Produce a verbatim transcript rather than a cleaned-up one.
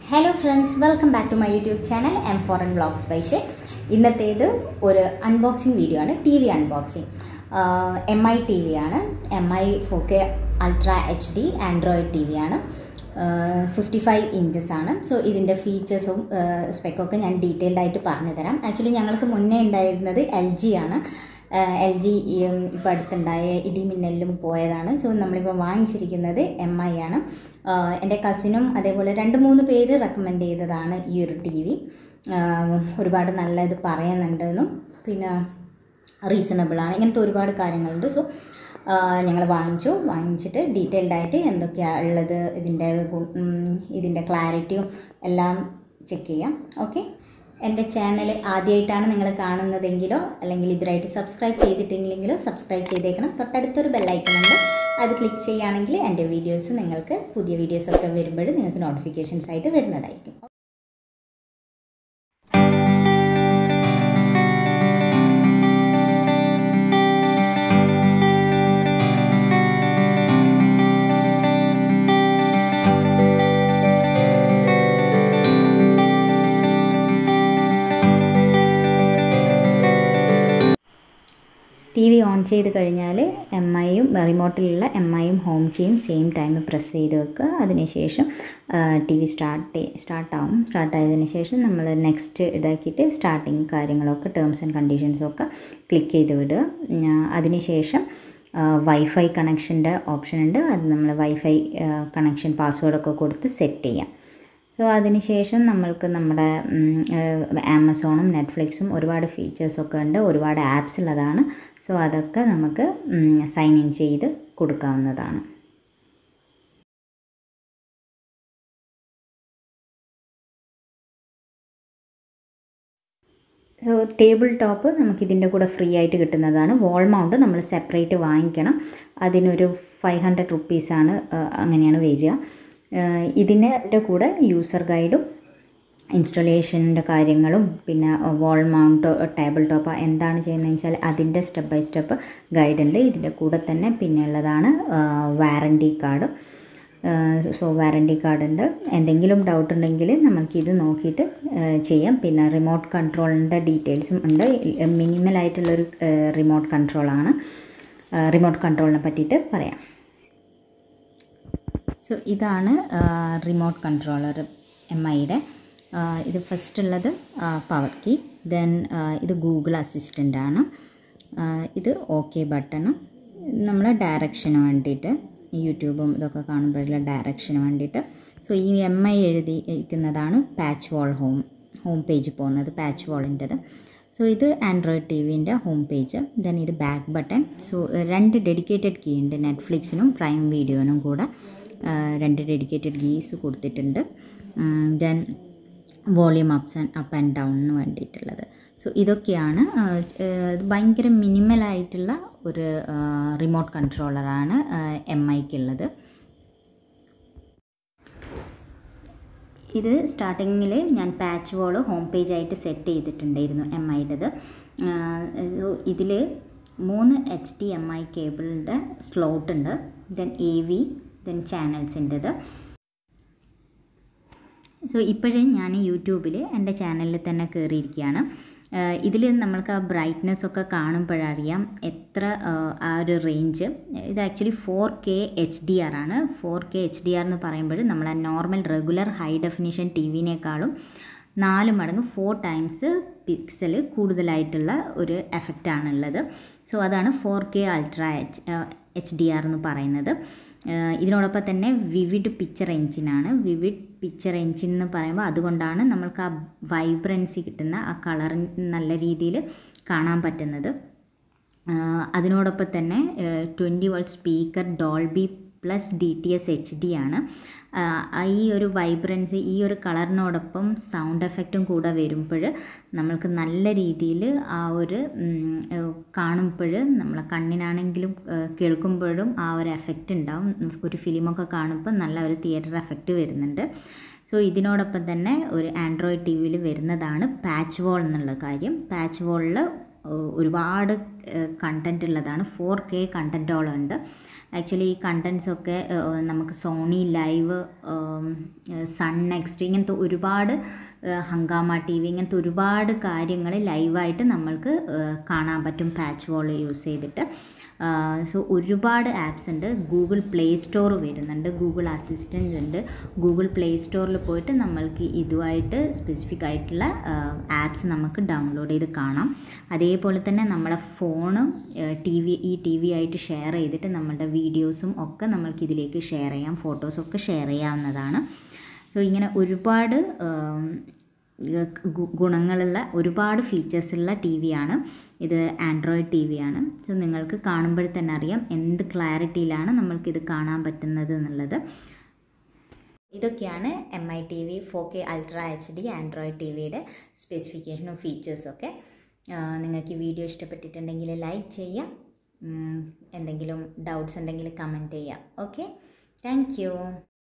Hello friends, welcome back to my YouTube channel M four L Vlogz by Shay. ഇന്നത്തേത് ഒരു unboxing video ആണ്, T V unboxing. M I T V ആണ്, M I four K ultra H D Android T V ആണ്, fifty five inches ആണ്. So ഇതിൻ്റെ ഫീച്ചേഴ്സും സ്പെക്കൊക്കെ ഞാൻ detailed ആയിട്ട് പറഞ്ഞു തരാം. ആക്ച്വലി ഞങ്ങൾക്ക് മുന്നേ ഉണ്ടായിരുന്നത് എൽ ജി ആണ്. എൽ ജി ഇപ്പോൾ അടുത്തുണ്ടായ ഇടിമിന്നലിലും പോയതാണ്. സോ നമ്മളിപ്പോൾ വാങ്ങിച്ചിരിക്കുന്നത് എം ഐ ആണ്. എൻ്റെ കസിനും അതേപോലെ രണ്ട് മൂന്ന് പേര് റെക്കമെൻഡ് ചെയ്തതാണ് ഈ ഒരു ടി വി. ഒരുപാട് നല്ല ഇത് പറയുന്നുണ്ടെന്നും പിന്നെ റീസണബിളാണ്, ഇങ്ങനത്തെ ഒരുപാട് കാര്യങ്ങളുണ്ട്. സോ ഞങ്ങൾ വാങ്ങിച്ചു. വാങ്ങിച്ചിട്ട് ഡീറ്റെയിൽഡ് ആയിട്ട് എന്തൊക്കെയാണ് ഉള്ളത്, ഇതിൻ്റെ ഇതിൻ്റെ ക്ലാരിറ്റിയും എല്ലാം ചെക്ക് ചെയ്യാം. ഓക്കെ, എൻ്റെ ചാനൽ ആദ്യമായിട്ടാണ് നിങ്ങൾ കാണുന്നതെങ്കിലോ അല്ലെങ്കിൽ ഇതിനായിട്ട് സബ്സ്ക്രൈബ് ചെയ്തിട്ടില്ലെങ്കിലോ സബ്സ്ക്രൈബ് ചെയ്തേക്കണം. തൊട്ടടുത്തൊരു ബെല്ലൈക്കൺ ഉണ്ട്, അത് ക്ലിക്ക് ചെയ്യുകയാണെങ്കിൽ എൻ്റെ വീഡിയോസ് നിങ്ങൾക്ക് പുതിയ വീഡിയോസൊക്കെ വരുമ്പോൾ നിങ്ങൾക്ക് നോട്ടിഫിക്കേഷൻസ് ആയിട്ട് വരുന്നതായിരിക്കും. ടി വി ഓൺ ചെയ്ത് കഴിഞ്ഞാൽ എം ഐയും റിമോട്ടിലുള്ള എം ഐയും ഹോം കീയും സെയിം ടൈം പ്രസ് ചെയ്ത് വെക്കുക. അതിനുശേഷം ടി വി സ്റ്റാർട്ട് സ്റ്റാർട്ടാവും. സ്റ്റാർട്ടായതിനു ശേഷം നമ്മൾ നെക്സ്റ്റ് ഇതാക്കിയിട്ട് സ്റ്റാർട്ടിങ് കാര്യങ്ങളൊക്കെ ടേംസ് ആൻഡ് കണ്ടീഷൻസൊക്കെ ക്ലിക്ക് ചെയ്ത് വിടുക. അതിനുശേഷം വൈഫൈ കണക്ഷൻ്റെ ഓപ്ഷൻ ഉണ്ട്, അത് നമ്മൾ വൈഫൈ കണക്ഷൻ പാസ്വേഡൊക്കെ കൊടുത്ത് സെറ്റ് ചെയ്യാം. സോ അതിനുശേഷം നമ്മൾക്ക് നമ്മുടെ ആമസോണും നെറ്റ്ഫ്ലിക്സും ഒരുപാട് ഫീച്ചേഴ്സൊക്കെ ഉണ്ട്, ഒരുപാട് ആപ്സ് ഉള്ളതാണ്. സോ അതൊക്കെ നമുക്ക് സൈൻ ഇൻ ചെയ്ത് കൊടുക്കാവുന്നതാണ്. സോ ടേബിൾ ടോപ്പ് നമുക്കിതിൻ്റെ കൂടെ ഫ്രീ ആയിട്ട് കിട്ടുന്നതാണ്. വാൾ മൗണ്ട് നമ്മൾ സെപ്പറേറ്റ് വാങ്ങിക്കണം, അതിനൊരു ഫൈവ് ഹൺഡ്രഡ് റുപ്പീസാണ് അങ്ങനെയാണ് വരിക. ഇതിൻ്റെ കൂടെ യൂസർ ഗൈഡും ഇൻസ്റ്റലേഷൻ്റെ കാര്യങ്ങളും പിന്നെ വാൾ മൗണ്ട് ടേബിൾ ടോപ്പ് എന്താണ് ചെയ്യുന്നതെന്ന് വെച്ചാൽ അതിൻ്റെ സ്റ്റെപ്പ് ബൈ സ്റ്റെപ്പ് ഗൈഡ് ഉണ്ട്. ഇതിൻ്റെ കൂടെ തന്നെ പിന്നെ ഉള്ളതാണ് warranty card. So warranty card ഉണ്ട്. എന്തെങ്കിലും ഡൗട്ട് ഉണ്ടെങ്കിൽ നമുക്കിത് നോക്കിയിട്ട് ചെയ്യാം. പിന്നെ റിമോട്ട് കൺട്രോളിൻ്റെ ഡീറ്റെയിൽസും ഉണ്ട്. മിനിമലായിട്ടുള്ളൊരു റിമോട്ട് കൺട്രോളാണ്. റിമോട്ട് കൺട്രോളിനെ പറ്റിയിട്ട് പറയാം. സോ ഇതാണ് റിമോട്ട് കൺട്രോളർ എം ഐയുടെ. ഇത് ഫസ്റ്റ് ഉള്ളത് പവർ കീ, ദെൻ ഇത് ഗൂഗിൾ അസിസ്റ്റൻ്റ് ആണ്. ഇത് ഓക്കെ ബട്ടണും നമ്മൾ ഡയറക്ഷന് വേണ്ടിയിട്ട് യൂട്യൂബും ഇതൊക്കെ കാണുമ്പോഴുള്ള ഡയറക്ഷന് വേണ്ടിയിട്ട്. സോ ഈ എം ഐ എഴുതിയിരിക്കുന്നതാണ് patch wall home home page പോകുന്നത്, പാച്ച് വാളിൻ്റെത്. സോ ഇത് ആൻഡ്രോയിഡ് ടി വിൻ്റെ ഹോം പേജ്. ദെൻ ഇത് ബാക്ക് ബട്ടൺ. സോ രണ്ട് ഡെഡിക്കേറ്റഡ് കീ ഉണ്ട്, നെറ്റ്ഫ്ലിക്സിനും പ്രൈം വീഡിയോനും കൂടെ രണ്ട് ഡെഡിക്കേറ്റഡ് കീസ് കൊടുത്തിട്ടുണ്ട്. Then volume ups and up and ഡൗണിന് വേണ്ടിയിട്ടുള്ളത്. സോ ഇതൊക്കെയാണ്. ഇത് ഭയങ്കര മിനിമലായിട്ടുള്ള ഒരു റിമോട്ട് കൺട്രോളറാണ് എം ഐക്കുള്ളത്. ഇത് സ്റ്റാർട്ടിങ്ങിൽ ഞാൻ പാച്ച് വാൾ ഹോം പേജായിട്ട് സെറ്റ് ചെയ്തിട്ടുണ്ടായിരുന്നു എം ഐയുടേത്. ഇതിൽ മൂന്ന് എച്ച് ഡി എം ഐ കേബിളിൻ്റെ സ്ലോട്ട് ഉണ്ട്, ദെൻ എ വി, ദെൻ ചാനൽസിൻ്റെത്. സോ ഇപ്പോഴേ ഞാൻ യൂട്യൂബിൽ എൻ്റെ ചാനലിൽ തന്നെ കയറിയിരിക്കുകയാണ്. ഇതിൽ നമ്മൾക്ക് ആ ബ്രൈറ്റ്നെസ് ഒക്കെ കാണുമ്പോഴറിയാം എത്ര ആ ഒരു റേഞ്ച്. ഇത് actually four K H D R ആണ്. Four K H D R എന്ന് പറയുമ്പോൾ നമ്മൾ ആ normal regular high definition T വിനേക്കാളും നാല് മടങ്ങ് ഫോർ ടൈംസ് പിക്സൽ കൂടുതലായിട്ടുള്ള ഒരു എഫക്റ്റാണുള്ളത്. സോ അതാണ് four K ultra H H D R എന്ന് പറയുന്നത്. ഇതിനോടൊപ്പം തന്നെ വിവിഡ് പിക്ചർ എഞ്ചിനാണ്. വിവിഡ് പിക്ചർ എഞ്ചിൻ എന്ന് പറയുമ്പോൾ അതുകൊണ്ടാണ് നമ്മൾക്ക് ആ വൈബ്രൻസി കിട്ടുന്ന ആ കളർ നല്ല രീതിയിൽ കാണാൻ പറ്റുന്നത്. അതിനോടൊപ്പം തന്നെ twenty volt speaker Dolby plus D T S H D ആണ്. ഈ ഒരു വൈബ്രൻസി ഈ ഒരു കളറിനോടൊപ്പം സൗണ്ട് എഫക്റ്റും കൂടെ വരുമ്പോൾ നമ്മൾക്ക് നല്ല രീതിയിൽ ആ ഒരു കാണുമ്പോൾ നമ്മളെ കണ്ണിനാണെങ്കിലും കേൾക്കുമ്പോഴും ആ ഒരു എഫക്റ്റ് ഉണ്ടാവും. ഒരു ഫിലിമൊക്കെ കാണുമ്പോൾ നല്ല ഒരു തിയേറ്റർ എഫക്റ്റ് വരുന്നുണ്ട്. സോ ഇതിനോടൊപ്പം തന്നെ ഒരു ആൻഡ്രോയിഡ് ടി വിയിൽ വരുന്നതാണ് പാച്ച് വാൾ എന്നുള്ള കാര്യം. പാച്ച് വാളിൽ ഒരുപാട് കണ്ടൻറ്റ് ഉള്ളതാണ്, ഫോർ കെ കണ്ടൻറ്റോളം ഉണ്ട്. ആക്ച്വലി ഈ കണ്ടൻസൊക്കെ നമുക്ക് സോണി ലൈവ്, സൺ നെക്സ്റ്റ്, ഇങ്ങനത്തെ ഒരുപാട്, ഹങ്കാമ ടി വി, ഇങ്ങനത്തെ ഒരുപാട് കാര്യങ്ങൾ ലൈവായിട്ട് നമ്മൾക്ക് കാണാൻ പറ്റും പാച്ച് വാൾ യൂസ് ചെയ്തിട്ട്. സോ ഒരുപാട് ആപ്സ് ഉണ്ട്. ഗൂഗിൾ പ്ലേ സ്റ്റോർ വരുന്നുണ്ട്, ഗൂഗിൾ അസിസ്റ്റൻ്റ് ഉണ്ട്. ഗൂഗിൾ പ്ലേ സ്റ്റോറിൽ പോയിട്ട് നമ്മൾക്ക് ഇതുമായിട്ട് സ്പെസിഫിക് ആയിട്ടുള്ള ആപ്സ് നമുക്ക് ഡൗൺലോഡ് ചെയ്ത് കാണാം. അതേപോലെ തന്നെ നമ്മുടെ ഫോണും ടി വി ഈ ടി വി ആയിട്ട് ഷെയർ ചെയ്തിട്ട് നമ്മളുടെ വീഡിയോസും ഒക്കെ നമ്മൾക്ക് ഇതിലേക്ക് ഷെയർ ചെയ്യാം, ഫോട്ടോസൊക്കെ ഷെയർ ചെയ്യാവുന്നതാണ്. സോ ഇങ്ങനെ ഒരുപാട് ഗുണങ്ങളുള്ള ഒരുപാട് ഫീച്ചേഴ്സുള്ള ടി വിയാണ് ഇത്. Android T വിയാണ്. സോ നിങ്ങൾക്ക് കാണുമ്പോൾ തന്നെ അറിയാം എന്ത് ക്ലാരിറ്റിയിലാണ് നമ്മൾക്കിത് കാണാൻ പറ്റുന്നത് എന്നുള്ളത്. ഇതൊക്കെയാണ് M I T V four K ultra H D Android T വിയുടെ സ്പെസിഫിക്കേഷനും ഫീച്ചേഴ്സൊക്കെ. നിങ്ങൾക്ക് ഈ വീഡിയോ ഇഷ്ടപ്പെട്ടിട്ടുണ്ടെങ്കിൽ ലൈക്ക് ചെയ്യുക, എന്തെങ്കിലും ഡൗട്ട്സ് ഉണ്ടെങ്കിൽ കമൻറ്റ് ചെയ്യുക. Okay, thank U.